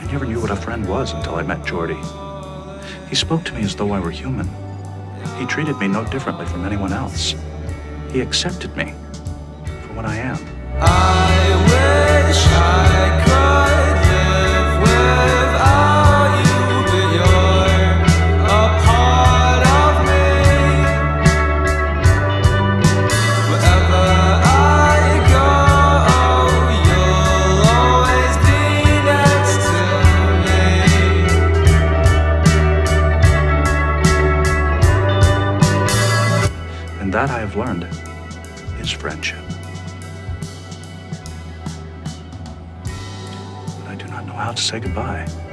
never knew what a friend was until I met Geordi. He spoke to me as though I were human. He treated me no differently from anyone else. He accepted me for what I am. I wish I could live without you, but you're a part of me. Wherever I go, you'll always be next to me. And that I have learned is friendship. I do not know how to say goodbye.